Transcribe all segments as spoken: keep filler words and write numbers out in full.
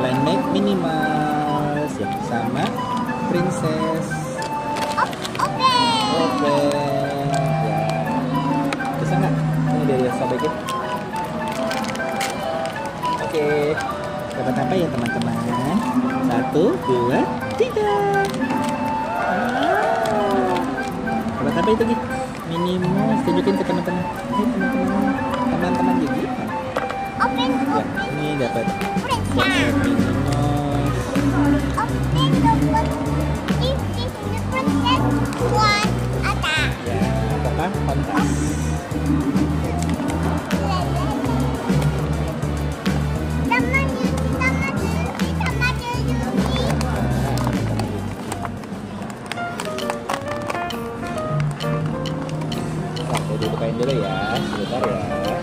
Blind Bag Minnie Mouse yang bersama Princess. Oke. Oke. Ya. Bisa nggak? Ini dari sobekin. Oke. Dapat apa ya teman-teman? Satu, dua, tiga. Dapat apa itu Ki? Minnie Mouse. Tunjukin ke teman-teman. Ini teman-teman. Teman-teman Yugi. Open, Ya, ini dapat buat Minnie Mouse. open the book. This is the princess one attack. Ya, Pocahontas. Teman Yugi, teman Yugi, teman Yugi. Nah, saya dibukain dulu ya, sebentar ya.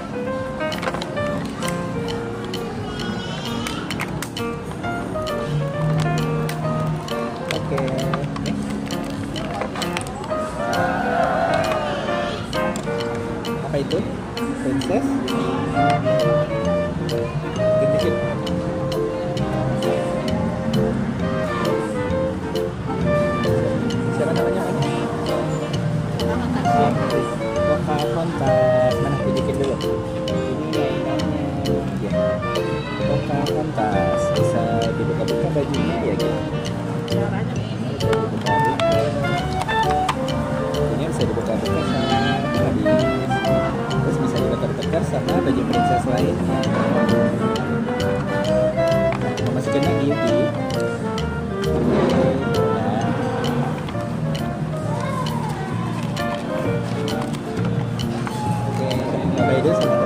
Oke, nih. Apa itu? Princess? Gendikin. Siapa namanya? Pocahontas. Mana tunjukin dulu. Ini mainannya. Ya. Pocahontas. Bisa dibuka-buka bajunya ya gitu. Bisa dibuka-buka. Bajunya bisa dibuka-buka sama habis. Terus bisa ditukar-tukar sama baju princess lainnya. Mau masukin lagi Yugi. Oke. Nah. Oke, nyobain dulu sama